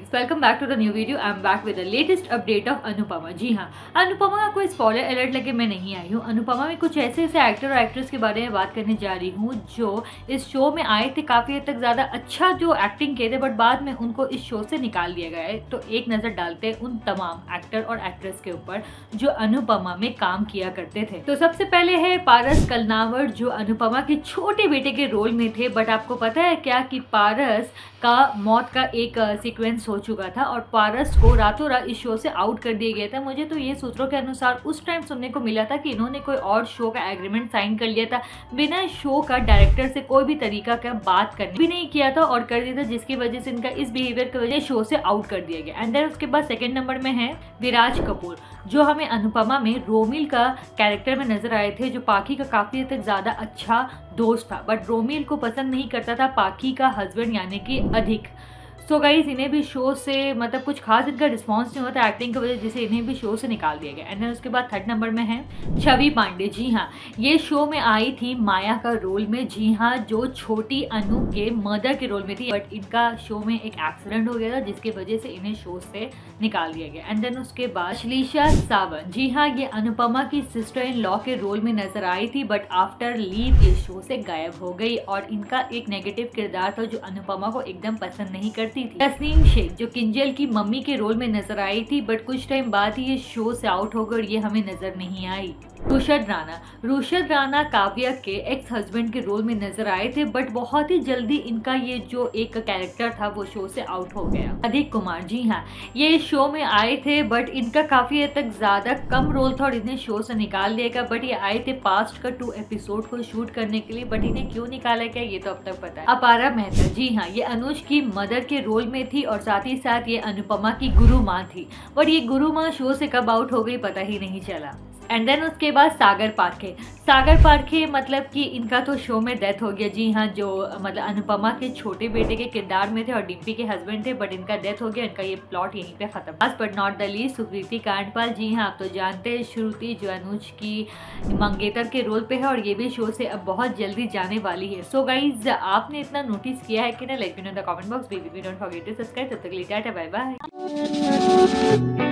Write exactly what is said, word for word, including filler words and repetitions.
Welcome back to the new video. I am back with the latest update of Anupama. जी हाँ, अनुपमा का कोई spoiler alert लेके मैं नहीं आई हूँ। अनुपमा में कुछ ऐसे ऐसे एक्टर और एक्ट्रेस के बारे में बात करने जा रही हूँ जो इस शो में आए थे, काफ़ी हद तक ज़्यादा अच्छा जो एक्टिंग किए थे, बट बाद में उनको इस शो से निकाल दिया गया है। तो एक नज़र डालते हैं उन तमाम एक्टर और एक्ट्रेस के ऊपर जो अनुपमा में काम किया करते थे। तो सबसे पहले है पारस कलनावर, जो अनुपमा के छोटे बेटे के रोल में थे। बट आपको पता है क्या कि पारस का मौत का एक सीक्वेंस हो चुका था और पारस को रातों रात इस शो से आउट कर दिया गया था। मुझे तो ये सूत्रों के अनुसार उस टाइम सुनने को मिला था कि इन्होंने कोई और शो का एग्रीमेंट साइन कर लिया था, बिना शो का डायरेक्टर से कोई भी तरीका का बात करने भी नहीं किया था और कर दिया था, जिसकी वजह से इनका इस बिहेवियर की वजह से शो से आउट कर दिया गया। एंड देन उसके बाद सेकेंड नंबर में है विराज कपूर, जो हमें अनुपमा में रोमिल का कैरेक्टर में नजर आए थे, जो पाखी का काफी हद तक ज्यादा अच्छा दोस्त था, बट रोमिल को पसंद नहीं करता था पाखी का हस्बैंड यानी कि अधिक। सो गाइस, इन्हें भी शो से मतलब कुछ खास इनका रिस्पांस नहीं होता एक्टिंग की वजह, जिसे इन्हें भी शो से निकाल दिया गया। एंड उसके बाद थर्ड नंबर में है छवि पांडे। जी हाँ, ये शो में आई थी माया का रोल में। जी हाँ, जो छोटी अनु के मदर के रोल में थी, बट इनका शो में एक एक्सीडेंट हो गया था, जिसकी वजह से इन्हें शो से निकाल दिया गया। एंड देन उसके बाद श्लीषा सावंत। जी हाँ, ये अनुपमा की सिस्टर इन लॉ के रोल में नजर आई थी, बट आफ्टर लीव ये शो से गायब हो गई और इनका एक नेगेटिव किरदार था जो अनुपमा को एकदम पसंद नहीं करती थी। तस्नीम शेख, जो किंजल की मम्मी के रोल में नजर आई थी, बट कुछ टाइम बाद ही ये शो से आउट हो गई और ये हमें नजर नहीं आई। रुशद राणा। रुशद राणा काव्या के एक्स हस्बैंड के रोल में नजर आए थे, बट बहुत ही जल्दी इनका ये जो एक कैरेक्टर था वो शो से आउट हो गया। अधिक कुमार। जी हाँ, ये शो में आए थे, बट इनका काफी हद तक ज्यादा कम रोल था और इन्हें शो से निकाल दिया गया। बट ये आए थे पास्ट का टू एपिसोड को शूट करने के लिए, बट इन्हें क्यों निकाला गया ये तो अब तक पता है। अपारा मेहता। जी हाँ, ये अनुज की मदर के रोल में थी और साथ ही साथ ये अनुपमा की गुरु माँ थी, बट ये गुरु माँ शो से कब आउट हो गई पता ही नहीं चला। एंड देन उसके बाद सागर पारखे। सागर पारखे मतलब कि इनका तो शो में डेथ हो गया। जी हाँ, जो मतलब अनुपमा के छोटे बेटे के किरदार में थे और डिम्पी के हस्बैंड थे, बट इनका डेथ हो गया। इनका ये प्लॉट यहीं पे खत्म। Last but not the least Sukriti Kandpal. जी हाँ, आप तो जानते हैं श्रुति जो अनुज की मंगेतर के रोल पे है और ये भी शो से अब बहुत जल्दी जाने वाली है। सो गाइज, आपने इतना नोटिस किया है कि ना, let me know in the comment box. Baby don't forget to subscribe. तब तक के लिए टाटा, बाय बाय।